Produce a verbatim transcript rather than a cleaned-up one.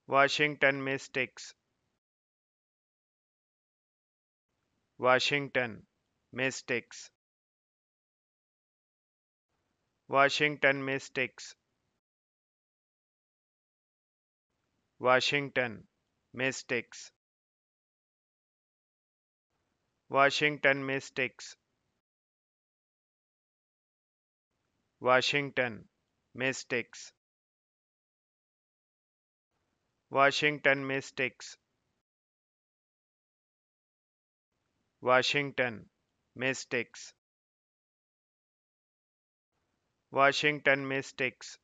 Washington Mystics, Washington Mystics, Washington Mystics, Washington Mystics, Washington Mystics, Washington Mystics, Washington Mystics, Washington Mystics, Washington Mystics,